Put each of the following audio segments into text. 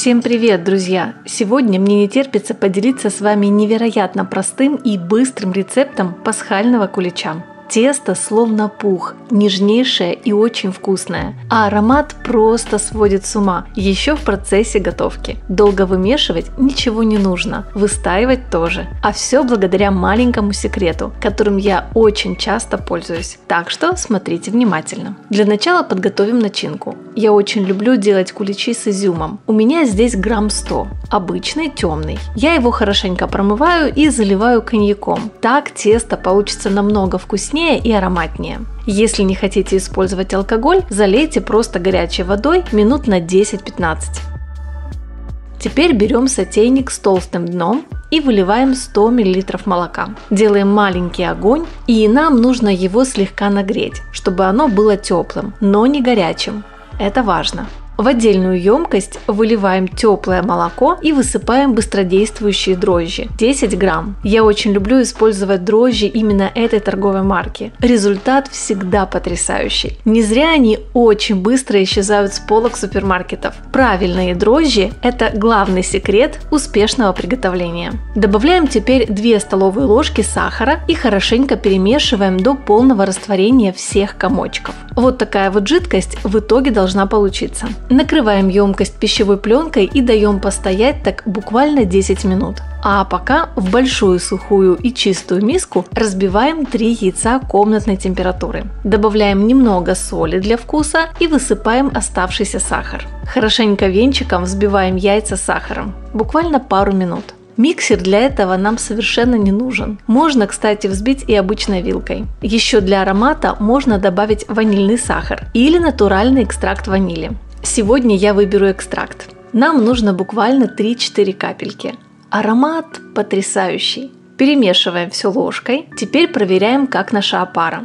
Всем привет, друзья! Сегодня мне не терпится поделиться с вами невероятно простым и быстрым рецептом пасхального кулича. Тесто словно пух, нежнейшее и очень вкусное, а аромат просто сводит с ума, еще в процессе готовки. Долго вымешивать ничего не нужно, выстаивать тоже. А все благодаря маленькому секрету, которым я очень часто пользуюсь. Так что смотрите внимательно. Для начала подготовим начинку. Я очень люблю делать куличи с изюмом. У меня здесь грамм 100, обычный темный. Я его хорошенько промываю и заливаю коньяком. Так тесто получится намного вкуснее и ароматнее. Если не хотите использовать алкоголь, залейте просто горячей водой минут на 10-15. Теперь берем сотейник с толстым дном и выливаем 100 мл молока. Делаем маленький огонь, и нам нужно его слегка нагреть, чтобы оно было теплым, но не горячим. Это важно. В отдельную емкость выливаем теплое молоко и высыпаем быстродействующие дрожжи 10 грамм. Я очень люблю использовать дрожжи именно этой торговой марки. Результат всегда потрясающий. Не зря они очень быстро исчезают с полок супермаркетов. Правильные дрожжи – это главный секрет успешного приготовления. Добавляем теперь 2 столовые ложки сахара и хорошенько перемешиваем до полного растворения всех комочков. Вот такая вот жидкость в итоге должна получиться. Накрываем емкость пищевой пленкой и даем постоять так буквально 10 минут. А пока в большую сухую и чистую миску разбиваем 3 яйца комнатной температуры. Добавляем немного соли для вкуса и высыпаем оставшийся сахар. Хорошенько венчиком взбиваем яйца с сахаром. Буквально пару минут. Миксер для этого нам совершенно не нужен. Можно, кстати, взбить и обычной вилкой. Еще для аромата можно добавить ванильный сахар или натуральный экстракт ванили. Сегодня я выберу экстракт. Нам нужно буквально 3-4 капельки. Аромат потрясающий. Перемешиваем все ложкой. Теперь проверяем, как наша опара.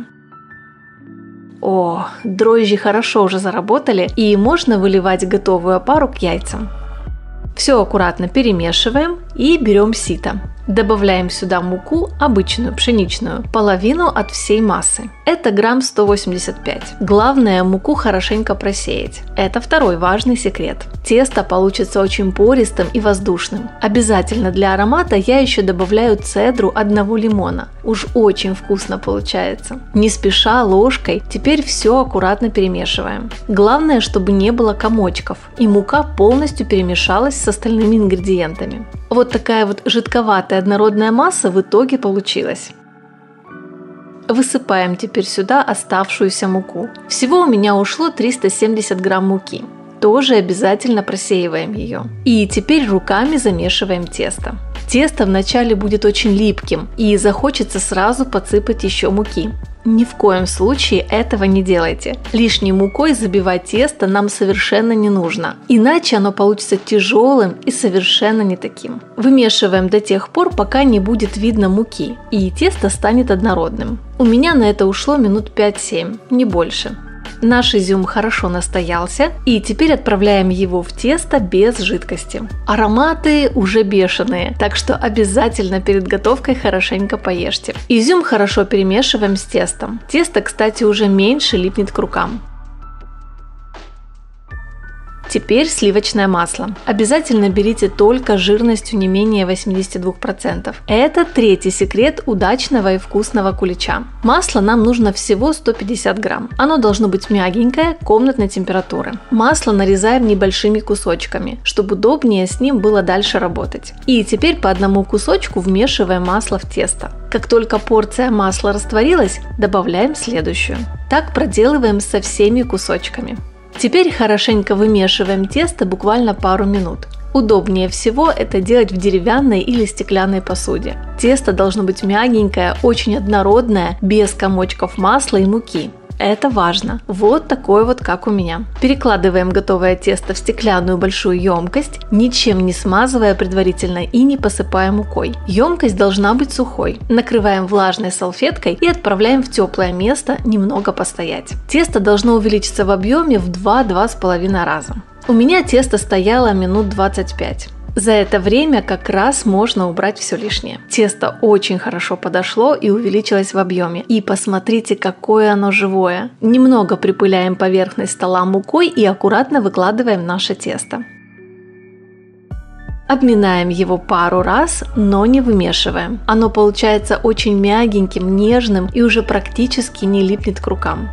О, дрожжи хорошо уже заработали, и можно выливать готовую опару к яйцам. Все аккуратно перемешиваем и берем сито. Добавляем сюда муку, обычную, пшеничную, половину от всей массы. Это грамм 185. Главное муку хорошенько просеять. Это второй важный секрет. Тесто получится очень пористым и воздушным. Обязательно для аромата я еще добавляю цедру одного лимона. Уж очень вкусно получается. Не спеша ложкой теперь все аккуратно перемешиваем. Главное, чтобы не было комочков и мука полностью перемешалась с остальными ингредиентами. Вот такая вот жидковатая однородная масса в итоге получилась. Высыпаем теперь сюда оставшуюся муку. Всего у меня ушло 370 грамм муки. Тоже обязательно просеиваем ее. И теперь руками замешиваем тесто. Тесто вначале будет очень липким и захочется сразу подсыпать еще муки. Ни в коем случае этого не делайте. Лишней мукой забивать тесто нам совершенно не нужно. Иначе оно получится тяжелым и совершенно не таким. Вымешиваем до тех пор, пока не будет видно муки, и тесто станет однородным. У меня на это ушло минут 5-7, не больше. Наш изюм хорошо настоялся, и теперь отправляем его в тесто без жидкости. Ароматы уже бешеные, так что обязательно перед готовкой хорошенько поешьте. Изюм хорошо перемешиваем с тестом. Тесто, кстати, уже меньше липнет к рукам. Теперь сливочное масло. Обязательно берите только жирностью не менее 82%. Это третий секрет удачного и вкусного кулича. Масло нам нужно всего 150 грамм. Оно должно быть мягенькое, комнатной температуры. Масло нарезаем небольшими кусочками, чтобы удобнее с ним было дальше работать. И теперь по одному кусочку вмешиваем масло в тесто. Как только порция масла растворилась, добавляем следующую. Так проделываем со всеми кусочками. Теперь хорошенько вымешиваем тесто буквально пару минут. Удобнее всего это делать в деревянной или стеклянной посуде. Тесто должно быть мягенькое, очень однородное, без комочков масла и муки. Это важно. Вот такой вот, как у меня. Перекладываем готовое тесто в стеклянную большую емкость, ничем не смазывая предварительно и не посыпая мукой. Емкость должна быть сухой. Накрываем влажной салфеткой и отправляем в теплое место немного постоять. Тесто должно увеличиться в объеме в 2-2,5 раза. У меня тесто стояло минут 25. За это время как раз можно убрать все лишнее. Тесто очень хорошо подошло и увеличилось в объеме. И посмотрите, какое оно живое. Немного припыляем поверхность стола мукой и аккуратно выкладываем наше тесто. Обминаем его пару раз, но не вымешиваем. Оно получается очень мягеньким, нежным и уже практически не липнет к рукам.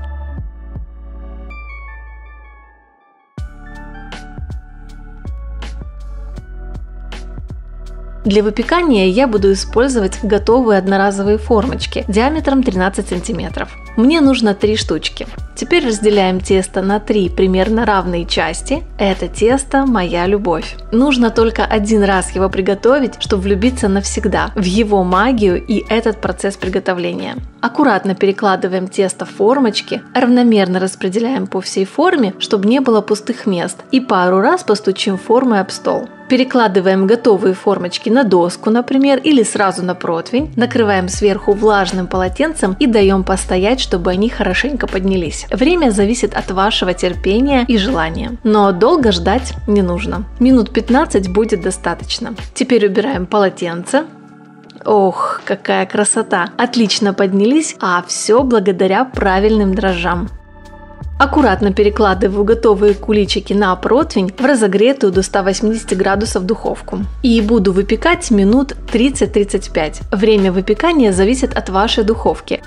Для выпекания я буду использовать готовые одноразовые формочки диаметром 13 см. Мне нужно 3 штучки. Теперь разделяем тесто на 3 примерно равные части. Это тесто моя любовь. Нужно только один раз его приготовить, чтобы влюбиться навсегда в его магию и этот процесс приготовления. Аккуратно перекладываем тесто в формочки, равномерно распределяем по всей форме, чтобы не было пустых мест, и пару раз постучим формой об стол. Перекладываем готовые формочки на доску, например, или сразу на противень, накрываем сверху влажным полотенцем и даем постоять, чтобы они хорошенько поднялись. Время зависит от вашего терпения и желания, но долго ждать не нужно. Минут 15 будет достаточно. Теперь убираем полотенце. Ох, какая красота! Отлично поднялись, а все благодаря правильным дрожжам. Аккуратно перекладываю готовые куличики на противень в разогретую до 180 градусов духовку. И буду выпекать минут 30-35. Время выпекания зависит от вашей духовки.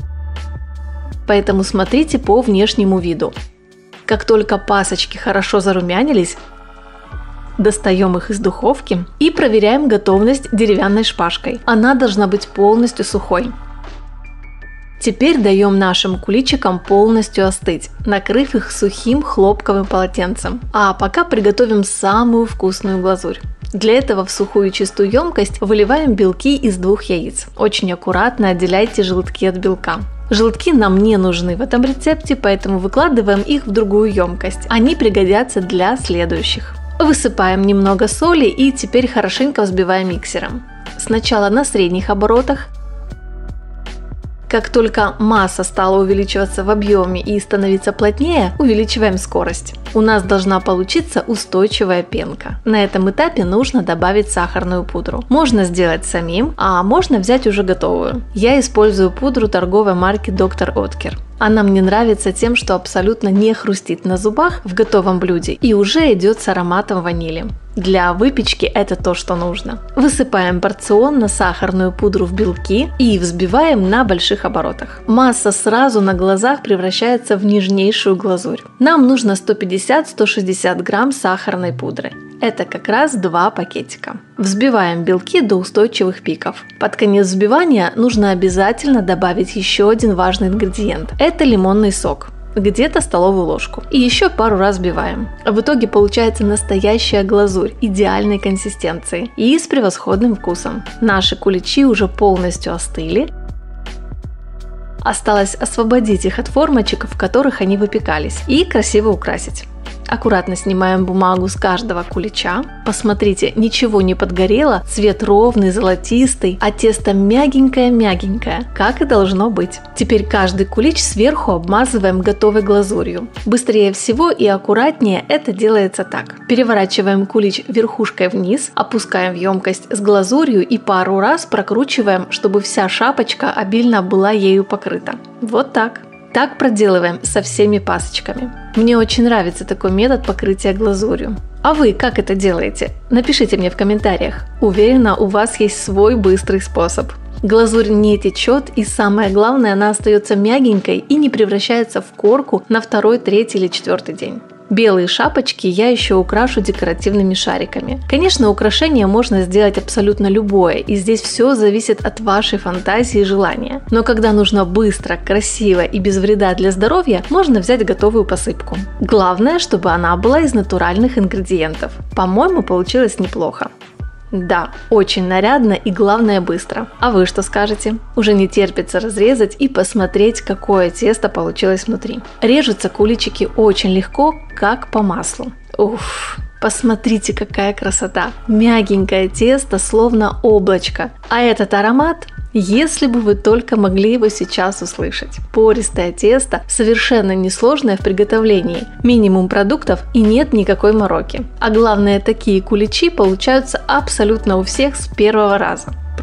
Поэтому смотрите по внешнему виду. Как только пасочки хорошо зарумянились, достаем их из духовки и проверяем готовность деревянной шпажкой. Она должна быть полностью сухой. Теперь даем нашим куличикам полностью остыть, накрыв их сухим хлопковым полотенцем. А пока приготовим самую вкусную глазурь. Для этого в сухую чистую емкость выливаем белки из 2 яиц. Очень аккуратно отделяйте желтки от белка. Желтки нам не нужны в этом рецепте, поэтому выкладываем их в другую емкость. Они пригодятся для следующих. Высыпаем немного соли и теперь хорошенько взбиваем миксером. Сначала на средних оборотах. Как только масса стала увеличиваться в объеме и становиться плотнее, увеличиваем скорость. У нас должна получиться устойчивая пенка. На этом этапе нужно добавить сахарную пудру. Можно сделать самим, а можно взять уже готовую. Я использую пудру торговой марки Dr. Oetker. Она мне нравится тем, что абсолютно не хрустит на зубах в готовом блюде и уже идет с ароматом ванили. Для выпечки это то, что нужно. Высыпаем порционно сахарную пудру в белки и взбиваем на больших оборотах. Масса сразу на глазах превращается в нежнейшую глазурь. Нам нужно 150-160 грамм сахарной пудры. Это как раз 2 пакетика. Взбиваем белки до устойчивых пиков. Под конец взбивания нужно обязательно добавить еще один важный ингредиент. Это лимонный сок. Где-то столовую ложку. И еще пару раз взбиваем. В итоге получается настоящая глазурь идеальной консистенции и с превосходным вкусом. Наши куличи уже полностью остыли. Осталось освободить их от формочек, в которых они выпекались, и красиво украсить. Аккуратно снимаем бумагу с каждого кулича. Посмотрите, ничего не подгорело, цвет ровный, золотистый, а тесто мягенькое-мягенькое, как и должно быть. Теперь каждый кулич сверху обмазываем готовой глазурью. Быстрее всего и аккуратнее это делается так. Переворачиваем кулич верхушкой вниз, опускаем в емкость с глазурью и пару раз прокручиваем, чтобы вся шапочка обильно была ею покрыта. Вот так. Так проделываем со всеми пасочками. Мне очень нравится такой метод покрытия глазурью. А вы как это делаете? Напишите мне в комментариях. Уверена, у вас есть свой быстрый способ. Глазурь не течет, и самое главное, она остается мягенькой и не превращается в корку на 2-й, 3-й или 4-й день. Белые шапочки я еще украшу декоративными шариками. Конечно, украшение можно сделать абсолютно любое, и здесь все зависит от вашей фантазии и желания. Но когда нужно быстро, красиво и без вреда для здоровья, можно взять готовую посыпку. Главное, чтобы она была из натуральных ингредиентов. По-моему, получилось неплохо. Да, очень нарядно и главное быстро. А вы что скажете? Уже не терпится разрезать и посмотреть, какое тесто получилось внутри. Режутся куличики очень легко, как по маслу. Уф! Посмотрите, какая красота! Мягенькое тесто, словно облачко. А этот аромат, если бы вы только могли его сейчас услышать. Пористое тесто, совершенно несложное в приготовлении. Минимум продуктов и нет никакой мороки. А главное, такие куличи получаются абсолютно у всех с первого раза.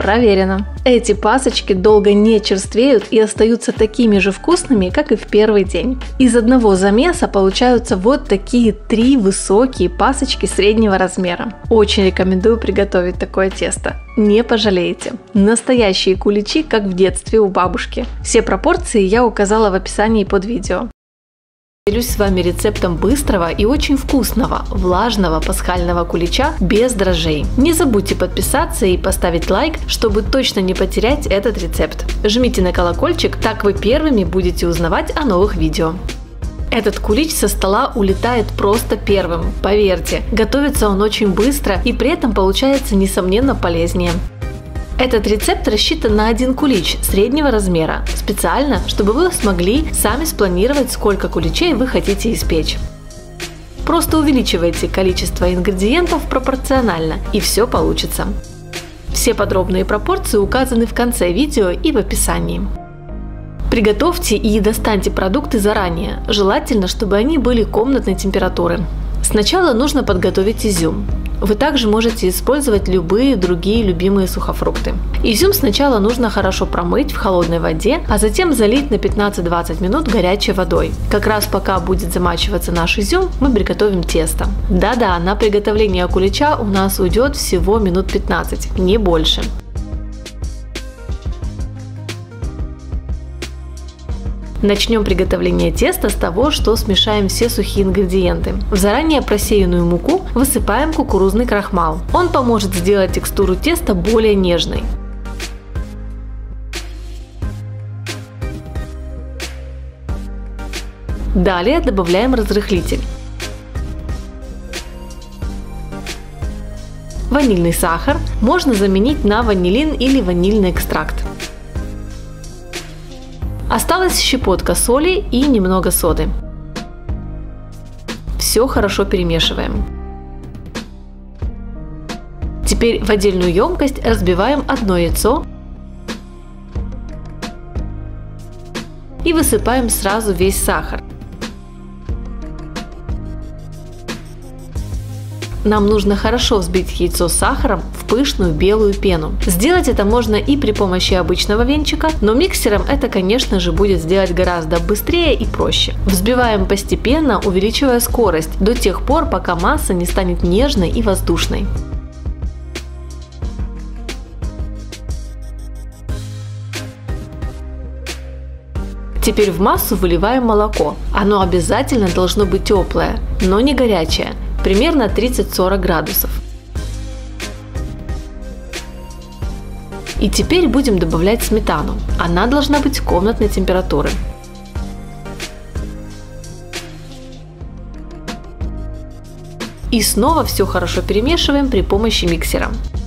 Проверено. Эти пасочки долго не черствеют и остаются такими же вкусными, как и в первый день. Из одного замеса получаются вот такие 3 высокие пасочки среднего размера. Очень рекомендую приготовить такое тесто. Не пожалеете. Настоящие куличи, как в детстве у бабушки. Все пропорции я указала в описании под видео. Делюсь с вами рецептом быстрого и очень вкусного, влажного пасхального кулича без дрожжей. Не забудьте подписаться и поставить лайк, чтобы точно не потерять этот рецепт. Жмите на колокольчик, так вы первыми будете узнавать о новых видео. Этот кулич со стола улетает просто первым, поверьте. Готовится он очень быстро и при этом получается несомненно полезнее. Этот рецепт рассчитан на 1 кулич среднего размера, специально, чтобы вы смогли сами спланировать, сколько куличей вы хотите испечь. Просто увеличивайте количество ингредиентов пропорционально, и все получится. Все подробные пропорции указаны в конце видео и в описании. Приготовьте и достаньте продукты заранее, желательно, чтобы они были комнатной температуры. Сначала нужно подготовить изюм. Вы также можете использовать любые другие любимые сухофрукты. Изюм сначала нужно хорошо промыть в холодной воде, а затем залить на 15-20 минут горячей водой. Как раз пока будет замачиваться наш изюм, мы приготовим тесто. Да-да, на приготовление кулича у нас уйдет всего минут 15, не больше. Начнем приготовление теста с того, что смешаем все сухие ингредиенты. В заранее просеянную муку высыпаем кукурузный крахмал. Он поможет сделать текстуру теста более нежной. Далее добавляем разрыхлитель. Ванильный сахар можно заменить на ванилин или ванильный экстракт. Осталась щепотка соли и немного соды. Все хорошо перемешиваем. Теперь в отдельную емкость разбиваем 1 яйцо и высыпаем сразу весь сахар. Нам нужно хорошо взбить яйцо с сахаром в пышную белую пену. Сделать это можно и при помощи обычного венчика, но миксером это, конечно же, будет сделать гораздо быстрее и проще. Взбиваем постепенно, увеличивая скорость, до тех пор, пока масса не станет нежной и воздушной. Теперь в массу выливаем молоко. Оно обязательно должно быть теплое, но не горячее. Примерно 30-40 градусов. И теперь будем добавлять сметану. Она должна быть комнатной температуры. И снова все хорошо перемешиваем при помощи миксера.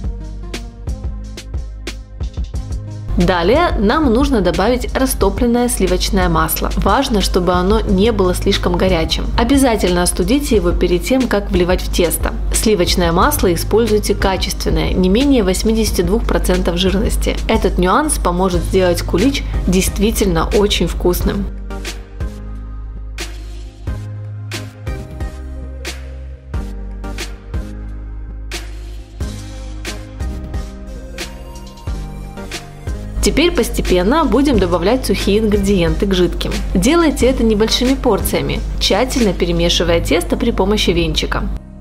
Далее нам нужно добавить растопленное сливочное масло. Важно, чтобы оно не было слишком горячим. Обязательно остудите его перед тем, как вливать в тесто. Сливочное масло используйте качественное, не менее 82% жирности. Этот нюанс поможет сделать кулич действительно очень вкусным. Теперь постепенно будем добавлять сухие ингредиенты к жидким. Делайте это небольшими порциями, тщательно перемешивая тесто при помощи венчика.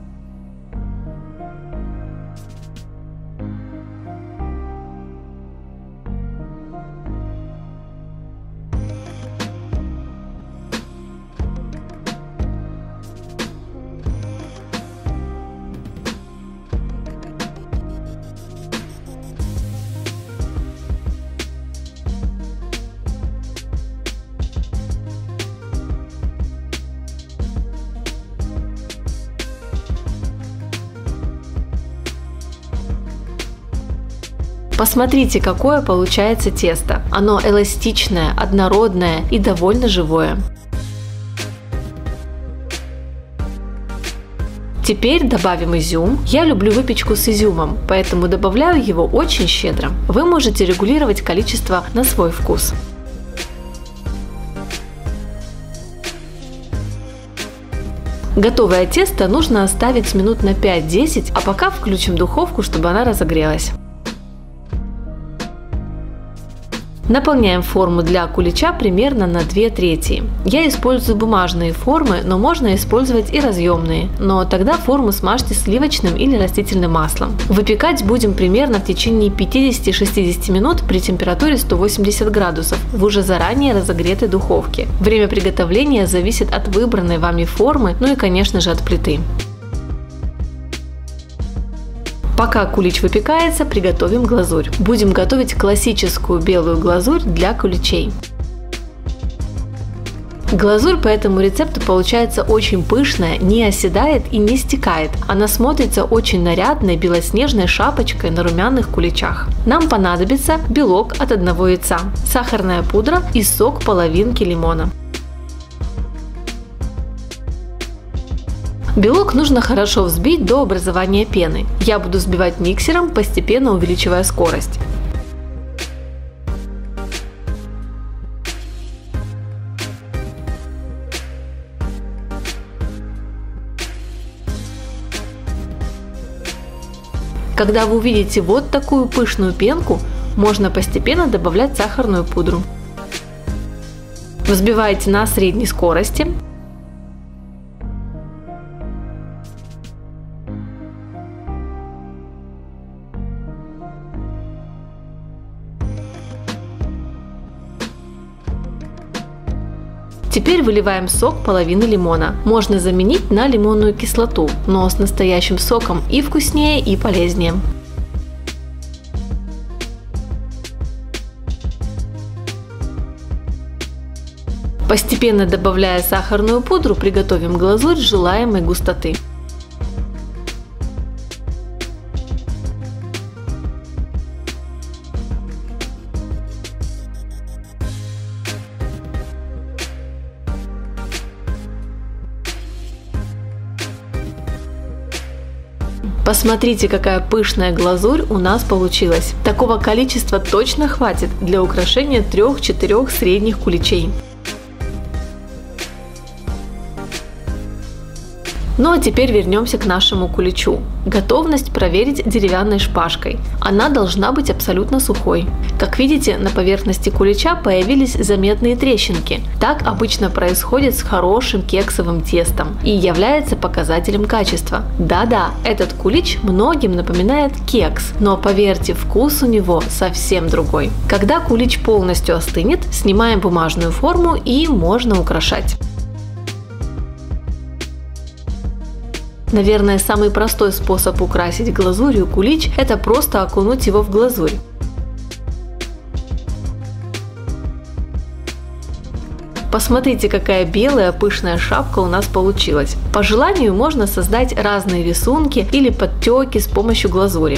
Посмотрите, какое получается тесто. Оно эластичное, однородное и довольно живое. Теперь добавим изюм. Я люблю выпечку с изюмом, поэтому добавляю его очень щедро. Вы можете регулировать количество на свой вкус. Готовое тесто нужно оставить минут на 5-10, а пока включим духовку, чтобы она разогрелась. Наполняем форму для кулича примерно на 2/3. Я использую бумажные формы, но можно использовать и разъемные, но тогда форму смажьте сливочным или растительным маслом. Выпекать будем примерно в течение 50-60 минут при температуре 180 градусов в уже заранее разогретой духовке. Время приготовления зависит от выбранной вами формы, ну и конечно же от плиты. Пока кулич выпекается, приготовим глазурь. Будем готовить классическую белую глазурь для куличей. Глазурь по этому рецепту получается очень пышная, не оседает и не стекает. Она смотрится очень нарядной белоснежной шапочкой на румяных куличах. Нам понадобится белок от 1 яйца, сахарная пудра и сок половинки лимона. Белок нужно хорошо взбить до образования пены. Я буду взбивать миксером, постепенно увеличивая скорость. Когда вы увидите вот такую пышную пенку, можно постепенно добавлять сахарную пудру. Взбивайте на средней скорости. Теперь выливаем сок половины лимона. Можно заменить на лимонную кислоту, но с настоящим соком и вкуснее, и полезнее. Постепенно добавляя сахарную пудру, приготовим глазурь желаемой густоты. Посмотрите, какая пышная глазурь у нас получилась. Такого количества точно хватит для украшения 3-4 средних куличей. Ну а теперь вернемся к нашему куличу. Готовность проверить деревянной шпажкой. Она должна быть абсолютно сухой. Как видите, на поверхности кулича появились заметные трещинки. Так обычно происходит с хорошим кексовым тестом и является показателем качества. Да-да, этот кулич многим напоминает кекс, но поверьте, вкус у него совсем другой. Когда кулич полностью остынет, снимаем бумажную форму и можно украшать. Наверное, самый простой способ украсить глазурью кулич – это просто окунуть его в глазурь. Посмотрите, какая белая пышная шапка у нас получилась. По желанию можно создать разные рисунки или подтеки с помощью глазури.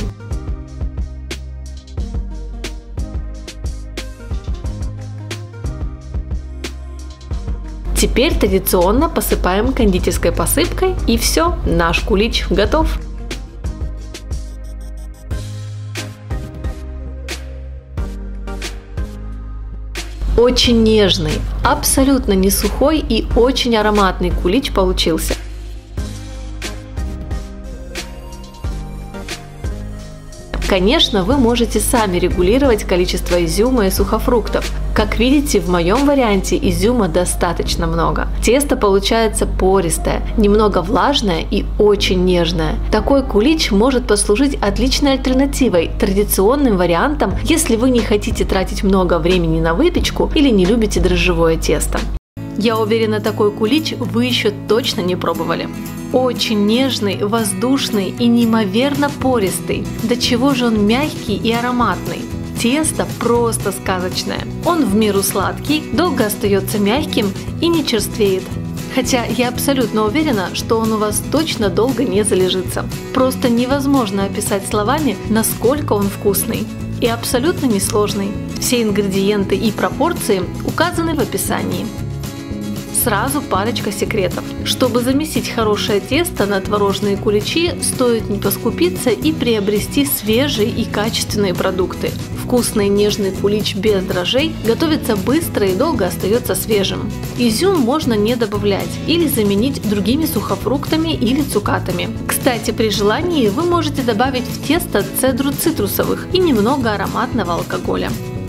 Теперь традиционно посыпаем кондитерской посыпкой, и все, наш кулич готов. Очень нежный, абсолютно не сухой и очень ароматный кулич получился. Конечно, вы можете сами регулировать количество изюма и сухофруктов. Как видите, в моем варианте изюма достаточно много. Тесто получается пористое, немного влажное и очень нежное. Такой кулич может послужить отличной альтернативой традиционным вариантам, если вы не хотите тратить много времени на выпечку или не любите дрожжевое тесто. Я уверена, такой кулич вы еще точно не пробовали. Очень нежный, воздушный и неимоверно пористый. До чего же он мягкий и ароматный. Тесто просто сказочное. Он в меру сладкий, долго остается мягким и не черствеет. Хотя я абсолютно уверена, что он у вас точно долго не залежится. Просто невозможно описать словами, насколько он вкусный. И абсолютно несложный. Все ингредиенты и пропорции указаны в описании. Сразу парочка секретов. Чтобы замесить хорошее тесто на творожные куличи, стоит не поскупиться и приобрести свежие и качественные продукты. Вкусный нежный кулич без дрожжей готовится быстро и долго остается свежим. Изюм можно не добавлять или заменить другими сухофруктами или цукатами. Кстати, при желании вы можете добавить в тесто цедру цитрусовых и немного ароматного алкоголя.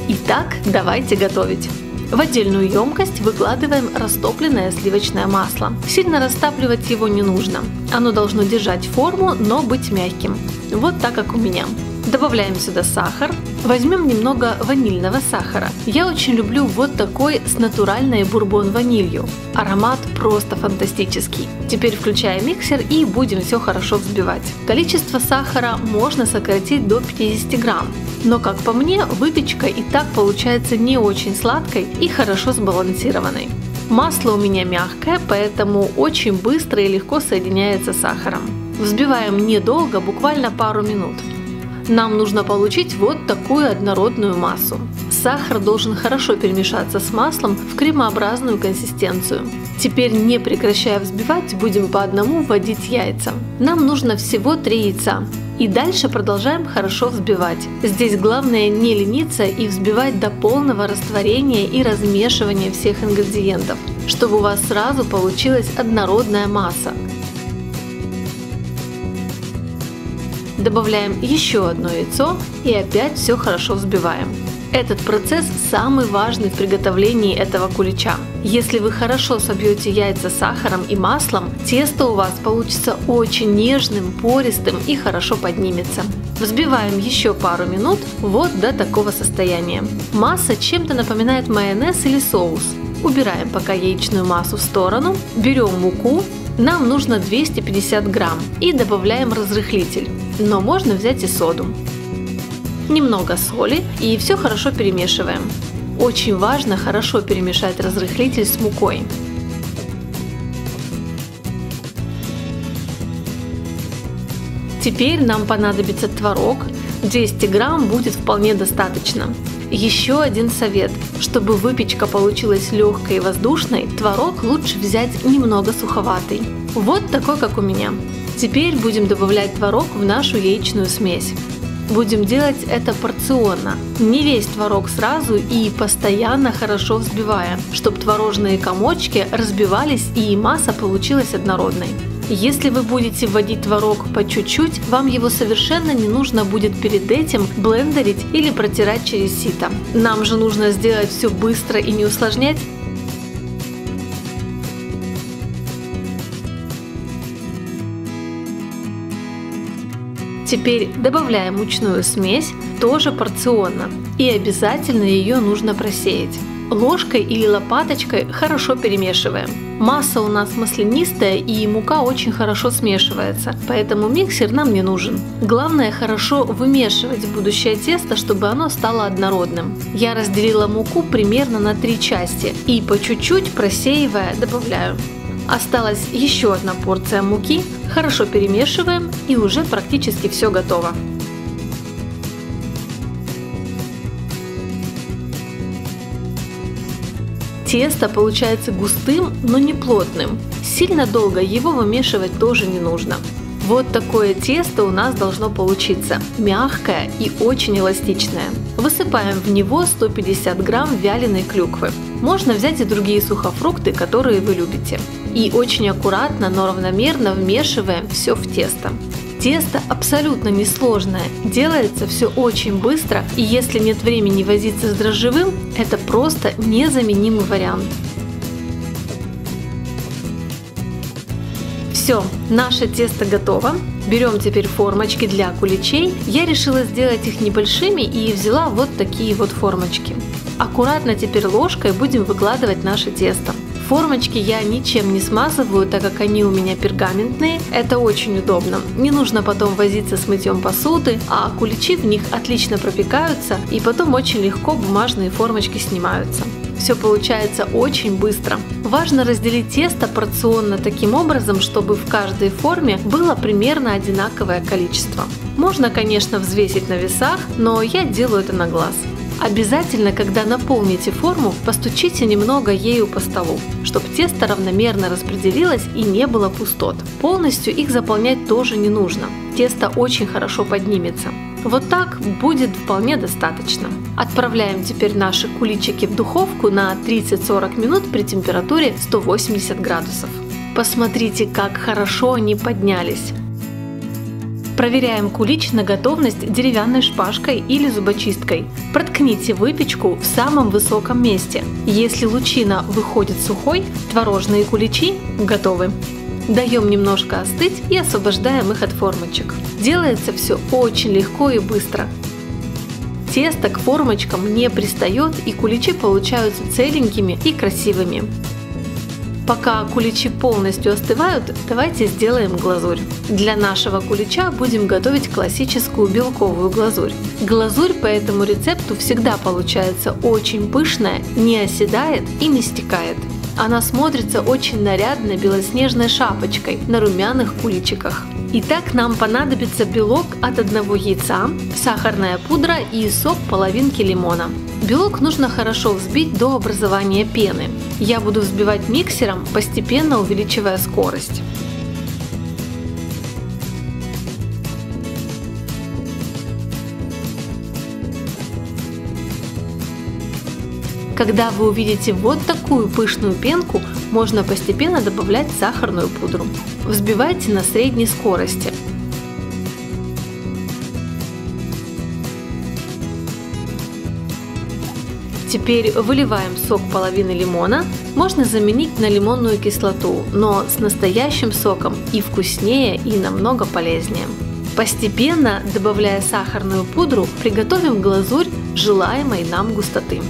Итак, давайте готовить. В отдельную емкость выкладываем растопленное сливочное масло. Сильно растапливать его не нужно. Оно должно держать форму, но быть мягким. Вот так, как у меня. Добавляем сюда сахар. Возьмем немного ванильного сахара. Я очень люблю вот такой с натуральной бурбон-ванилью. Аромат просто фантастический. Теперь включаем миксер и будем все хорошо взбивать. Количество сахара можно сократить до 50 грамм. Но, как по мне, выпечка и так получается не очень сладкой и хорошо сбалансированной. Масло у меня мягкое, поэтому очень быстро и легко соединяется с сахаром. Взбиваем недолго, буквально пару минут. Нам нужно получить вот такую однородную массу. Сахар должен хорошо перемешаться с маслом в кремообразную консистенцию. Теперь, не прекращая взбивать, будем по одному вводить яйца. Нам нужно всего 3 яйца. И дальше продолжаем хорошо взбивать. Здесь главное не лениться и взбивать до полного растворения и размешивания всех ингредиентов, чтобы у вас сразу получилась однородная масса. Добавляем еще одно яйцо и опять все хорошо взбиваем. Этот процесс самый важный в приготовлении этого кулича. Если вы хорошо собьете яйца сахаром и маслом, тесто у вас получится очень нежным, пористым и хорошо поднимется. Взбиваем еще пару минут вот до такого состояния. Масса чем-то напоминает майонез или соус. Убираем пока яичную массу в сторону, берем муку. Нам нужно 250 грамм и добавляем разрыхлитель, но можно взять и соду. Немного соли и все хорошо перемешиваем. Очень важно хорошо перемешать разрыхлитель с мукой. Теперь нам понадобится творог. 200 грамм будет вполне достаточно. Еще один совет. Чтобы выпечка получилась легкой и воздушной, творог лучше взять немного суховатый. Вот такой, как у меня. Теперь будем добавлять творог в нашу яичную смесь. Будем делать это порционно, не весь творог сразу и постоянно хорошо взбивая, чтобы творожные комочки разбивались и масса получилась однородной. Если вы будете вводить творог по чуть-чуть, вам его совершенно не нужно будет перед этим блендерить или протирать через сито. Нам же нужно сделать все быстро и не усложнять. Теперь добавляем мучную смесь, тоже порционно, и обязательно ее нужно просеять. Ложкой или лопаточкой хорошо перемешиваем. Масса у нас маслянистая и мука очень хорошо смешивается, поэтому миксер нам не нужен. Главное хорошо вымешивать будущее тесто, чтобы оно стало однородным. Я разделила муку примерно на 3 части и по чуть-чуть просеивая добавляю. Осталась еще одна порция муки, хорошо перемешиваем и уже практически все готово. Тесто получается густым, но не плотным. Сильно долго его вымешивать тоже не нужно. Вот такое тесто у нас должно получиться, мягкое и очень эластичное. Высыпаем в него 150 грамм вяленой клюквы. Можно взять и другие сухофрукты, которые вы любите. И очень аккуратно, но равномерно вмешиваем все в тесто. Тесто абсолютно несложное, делается все очень быстро, и если нет времени возиться с дрожжевым, это просто незаменимый вариант. Все, наше тесто готово. Берем теперь формочки для куличей. Я решила сделать их небольшими и взяла вот такие вот формочки. Аккуратно теперь ложкой будем выкладывать наше тесто. Формочки я ничем не смазываю, так как они у меня пергаментные. Это очень удобно. Не нужно потом возиться с мытьем посуды, а куличи в них отлично пропекаются и потом очень легко бумажные формочки снимаются. Все получается очень быстро. Важно разделить тесто порционно таким образом, чтобы в каждой форме было примерно одинаковое количество. Можно, конечно, взвесить на весах, но я делаю это на глаз. Обязательно, когда наполните форму, постучите немного ею по столу, чтобы тесто равномерно распределилось и не было пустот. Полностью их заполнять тоже не нужно. Тесто очень хорошо поднимется. Вот так будет вполне достаточно. Отправляем теперь наши куличики в духовку на 30-40 минут при температуре 180 градусов. Посмотрите, как хорошо они поднялись. Проверяем кулич на готовность деревянной шпажкой или зубочисткой. Проткните выпечку в самом высоком месте. Если лучина выходит сухой, творожные куличи готовы. Даем немножко остыть и освобождаем их от формочек. Делается все очень легко и быстро. Тесто к формочкам не пристает и куличи получаются целенькими и красивыми. Пока куличи полностью остывают, давайте сделаем глазурь. Для нашего кулича будем готовить классическую белковую глазурь. Глазурь по этому рецепту всегда получается очень пышная, не оседает и не стекает. Она смотрится очень нарядно белоснежной шапочкой на румяных куличиках. Итак, нам понадобится белок от 1 яйца, сахарная пудра и сок половинки лимона. Белок нужно хорошо взбить до образования пены. Я буду взбивать миксером, постепенно увеличивая скорость. Когда вы увидите вот такую пышную пенку, можно постепенно добавлять сахарную пудру. Взбивайте на средней скорости. Теперь выливаем сок половины лимона. Можно заменить на лимонную кислоту, но с настоящим соком и вкуснее, и намного полезнее. Постепенно, добавляя сахарную пудру, приготовим глазурь желаемой нам густоты.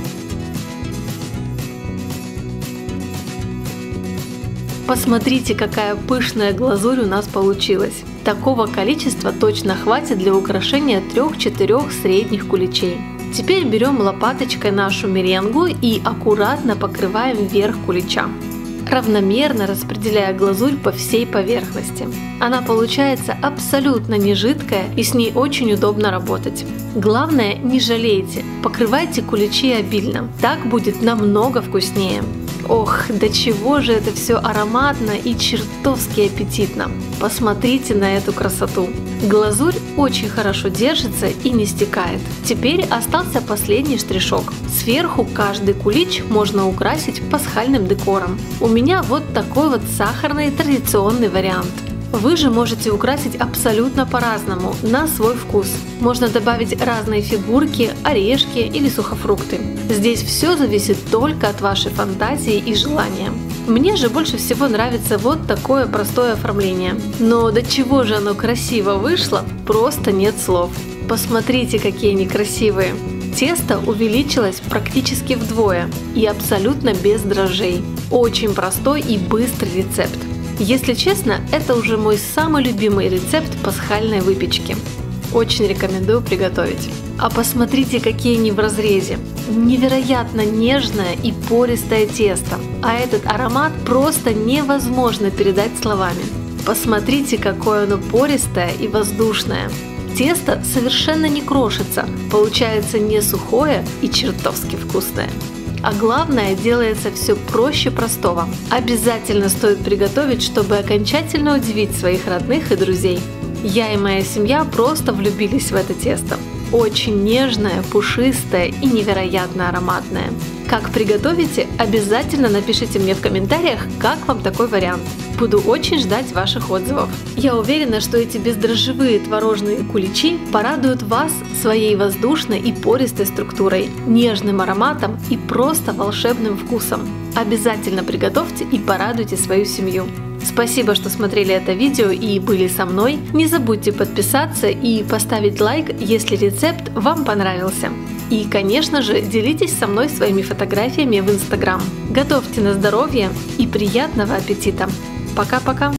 Посмотрите, какая пышная глазурь у нас получилась. Такого количества точно хватит для украшения 3-4 средних куличей. Теперь берем лопаточкой нашу меренгу и аккуратно покрываем верх кулича, равномерно распределяя глазурь по всей поверхности. Она получается абсолютно не жидкая и с ней очень удобно работать. Главное, не жалейте, покрывайте куличи обильно, так будет намного вкуснее. Ох, до чего же это все ароматно и чертовски аппетитно! Посмотрите на эту красоту! Глазурь очень хорошо держится и не стекает. Теперь остался последний штришок. Сверху каждый кулич можно украсить пасхальным декором. У меня вот такой вот сахарный традиционный вариант. Вы же можете украсить абсолютно по-разному, на свой вкус. Можно добавить разные фигурки, орешки или сухофрукты. Здесь все зависит только от вашей фантазии и желания. Мне же больше всего нравится вот такое простое оформление. Но до чего же оно красиво вышло, просто нет слов. Посмотрите, какие они красивые. Тесто увеличилось практически вдвое и абсолютно без дрожжей. Очень простой и быстрый рецепт. Если честно, это уже мой самый любимый рецепт пасхальной выпечки. Очень рекомендую приготовить. А посмотрите, какие они в разрезе. Невероятно нежное и пористое тесто. А этот аромат просто невозможно передать словами. Посмотрите, какое оно пористое и воздушное. Тесто совершенно не крошится, получается не сухое и чертовски вкусное. А главное, делается все проще простого. Обязательно стоит приготовить, чтобы окончательно удивить своих родных и друзей. Я и моя семья просто влюбились в это тесто. Очень нежное, пушистое и невероятно ароматное. Как приготовите, обязательно напишите мне в комментариях, как вам такой вариант. Буду очень ждать ваших отзывов. Я уверена, что эти бездрожжевые творожные куличи порадуют вас своей воздушной и пористой структурой, нежным ароматом и просто волшебным вкусом. Обязательно приготовьте и порадуйте свою семью. Спасибо, что смотрели это видео и были со мной. Не забудьте подписаться и поставить лайк, если рецепт вам понравился. И, конечно же, делитесь со мной своими фотографиями в Instagram. Готовьте на здоровье и приятного аппетита! Пока-пока!